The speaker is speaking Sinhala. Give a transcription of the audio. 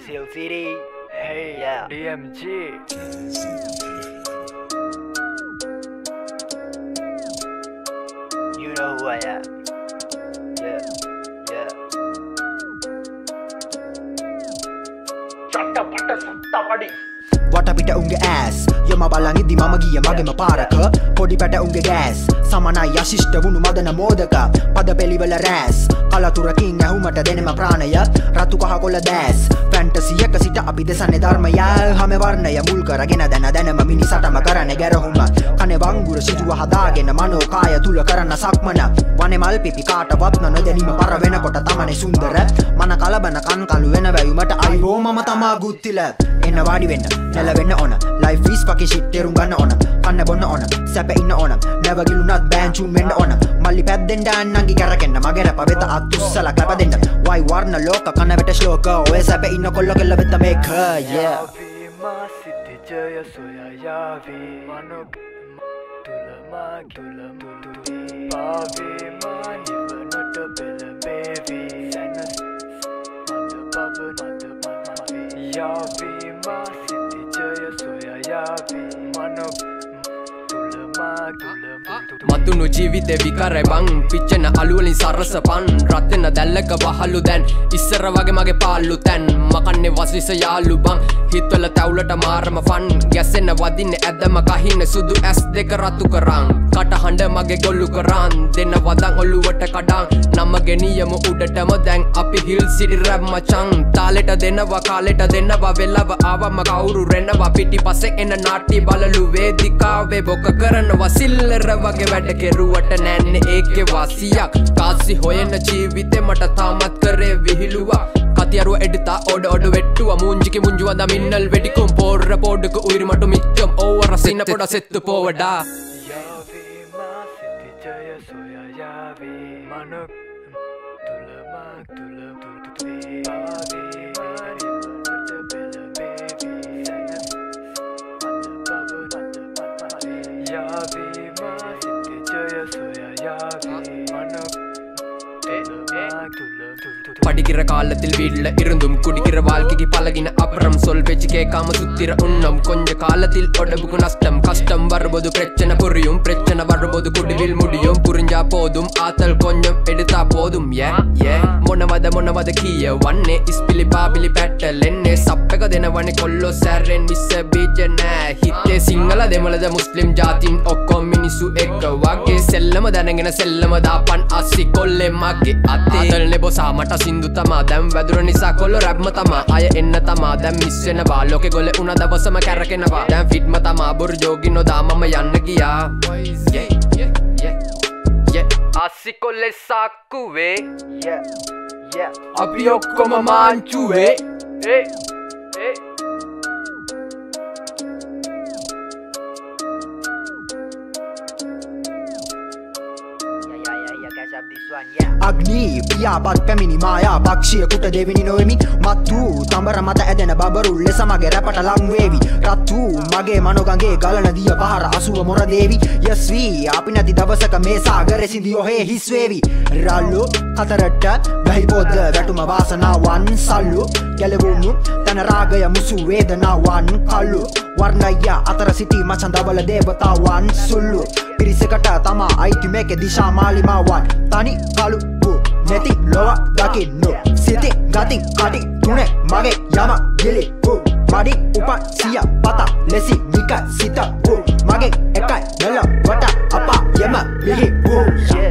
Seal City. Hey, yeah. DMG. You know who I am. Yeah, yeah. Chatta patta sutta padi. වටපිට උන්ගේ ඇස් යම බලංගිදි මම ගිය මගෙම පාරක පොඩි පැට උන්ගේ ගෑස් සමනයි යශිෂ්ට වුණු මදන මෝදක පද පෙළිවල රෑස් කලතුරකින් ඇහුමට දෙනෙම ප්‍රාණය රතු කහ කොළ දෑස් ෆැන්ටසියක සිට අපි දෙසන්නේ ධර්මය හැම වර්ණය මුල් කරගෙන දැනම මිනිසටම කරන ගැරහුම කනේ වංගුර සිටුව හදාගෙන මනෝ කාය තුල කරන සක්මන වනේ මල් පිපි කාටවත් නොදැනීම පර වෙනකොට තමනේ සුන්දර මන කලබන කන් කළු වෙන වැයුමට අයිබෝ මම තමා ගුත්තිල එන්න වාඩි වෙන්න නැලවෙන්න ඕන life is fucking shit තේරුම් ගන්න ඕන කන්න බොන්න ඕන සැප ඉන්න ඕන නැවගිලුණත් බෑන්චුම් වෙන්න ඕන මල්ලි පැද්දෙන් ඩාන්නන්ගේ කැරකෙන්න මගේ රැප වෙත අත් උස්සලා කැප දෙන්න වයි වර්ණ ලෝක කන වෙට ශ්ලෝක ඔය සැප ඉන්න කොල්ල කෙල්ල වෙත මේක yeah Ma sitte jaya soya yavi manok tulama pave mani vanata bela baby sanas mother yavi ma sitte jaya soya yavi manok මතුණු ජීවිතේ විකාරයි බං පිච්චෙන අලුවලින් සරසපන් රත් වෙන දැල්ලක වහලු දැන් ඉස්සර වගේ මගේ පාළු තැන් මකන්නේ වස්විස යාළු බං හිතවල තැවුලට මාරම ෆන් ගැසෙන වදින්නේ ඇදම කහින සුදු ඇස් දෙක රතු කරන් කටහඬ මගේ ගොල්ලු කරන් දෙන්න වදන් ඔළුවට කඩන් නම ගෙනියමු උඩටම දැන් අපි හිල් සිටි රැප් මචං තාලෙට දෙනවා කාලෙට දෙනවා වෙලව ආවම කවුරු රෙනවා පිටිපස්සේ එන නාට්‍ය බලලු වේදිකාවේ බොක කරනවා සිල්ලර වගේ වැඩ කෙරුවට නැන්නේ ඒකේ වාසියක් කාසි හොයන ජීවිතේ මට තාමත් කරේ විහිළුවක් කතියරුව එඩිතා ඔඩ වෙට්ටුව මුංජිකි මුංජුවඳ මින්නල් වෙඩිකුම් පෝර්ර පෝඩක උයිරිමටු මිච්චම් ඕවර සින්න පොඩ සෙත්තු පෝවඩා yavi ma sitte jaya soya yavi manok tulama pave mani vanata bela baby sanas yavi ma sitte jaya soya yavi manok படிக்கிற காலத்தில் வீட்ல இருந்தும் குடிக்கிற வாழ்க்கைக்கு பழகின அப்புறம் சொல் பேச்சு கேட்காம சுத்திர உண்ணம் கொஞ்ச காலத்தில் உடம்புக்கு நஷ்டம் கஷ்டம் வரும்போது பிரச்சனை புரியும் பிரச்சனை வரும்போது குடிவில் முடியும் புரிஞ்சா போதும் ஆத்தல் கொஞ்சம் எடுத்தா போதும் ஏ මොනවද කියවන්නේ ඉස්පිලි බාබිලි පැට්ටල් එන්නේ සප් එක දෙනවනේ කොල්ලෝ සැරෙන් මිස්ස බීජ නෑ හිතේ සිංහල දෙමළද මුස්ලිම් ජාතින් ඔක්කොම මිනිස්සු එක්ක වගේ සෙල්ලම දැනගෙන සෙල්ලම දාපන් අස්සි කොල්ලේ මගේ අතේ ආතල්නේ බොසා මට සින්දු තමා දැන් වැදුර නිසා කොල්ලෝ රැප්ම තමා අය එන්න තමා දැන් මිස් වෙනවා ලෝකේ ගොලේ උන දවසම කැරකෙනවා දැන් ෆිට්ම තමා බොරු ජෝගි නොදා මම යන්න ගියා අස්සි කොල්ලේ සාක්කුවේ අපි ඔක්කොම මාංචුවේ අග්නී පියාපත් පැමිණි මායා පක්ෂියකුට දෙවිනි නොවෙමි මත්තු තඹර මත ඇදෙන බබරුල් ලෙස මගේ රැපට ලං වේවි රත්තු මගේ මනෝගඟේ ගලන දිය පහර අසුව මොර දේවි යස්වි අපි නැති දවසක මේ සාගරේ සිඳි ඔහේ හිස් වේවි රල්ලු කතරට ගහි පොද වැටුම වාසනාවන් සල්ලු ගැලවුණු තන රාගය මුසු වේදනාවන් කල්ලු වර්ණය අතර සිටි මචන් දවල දේවතාවන් සුල්ලු පිරිසකට තමා අයිති මේකේ දිශා මාලිමාවන් තනි කළු නැති ලොව දකින්නු සිති ගතින් කටි තුනේ මගේ යම ගිලි මඩි උපසිය පත ලෙසි නික සිත මගේ එකයි මෙල වට අපා යම බිහි